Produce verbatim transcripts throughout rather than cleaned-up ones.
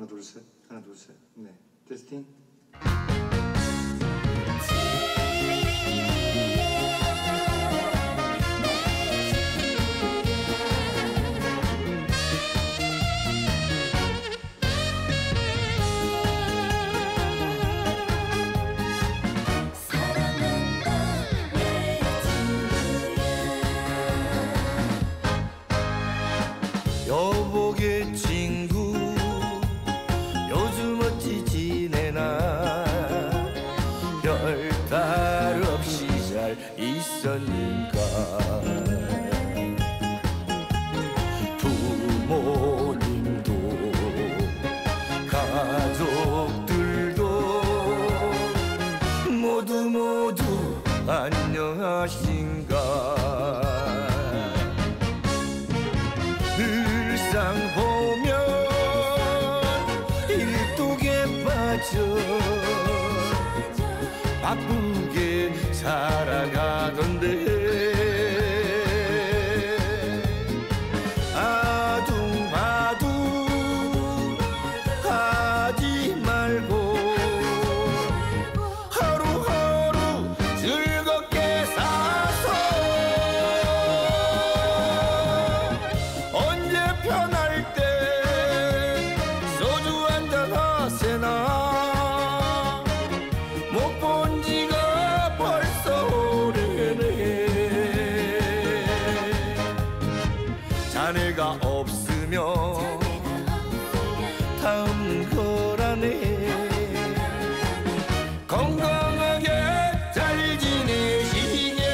하나 둘 셋, 하나 둘 셋. 네, 테스팅. 여보게 친구 요즘 어찌 지내나 별탈 없이 잘 있었는가 부모님도 가족들도 모두 모두 안녕하신가 일상 보면 일독에 빠져 바쁘게 살아가던데 아둥바둥 하지 말고 하루하루 즐겁게 사서 편할 때 소주 한잔 하세나 못 본 지가 벌써 오래네 자네가 없으면 다음 거라네 건강하게 잘 지내시게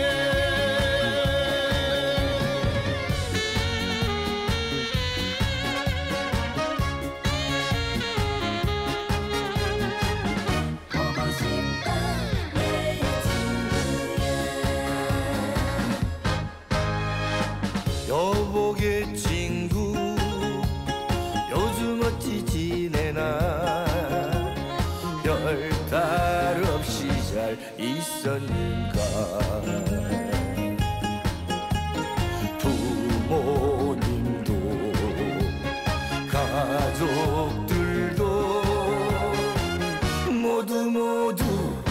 여보게 친구 요즘 어찌 지내나 별탈 없이 잘 있었는가 부모님도 가족들도 모두 모두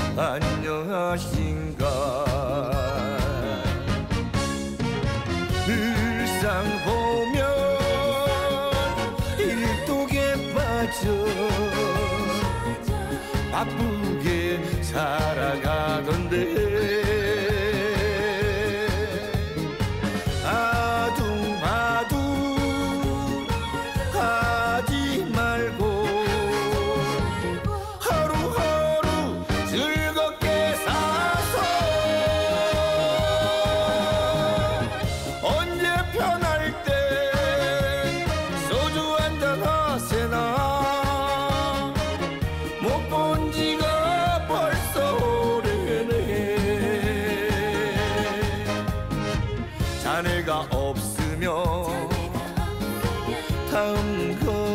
안녕하신가 일상 보면 일독에 빠져 바쁘게 살아가던데 아둥바둥 하지 말고 하루하루 즐겁게 사서 언제 편할 때 소주 한잔 하세나 못 본 지가 벌써 오래네 자네가 없으면 다음 거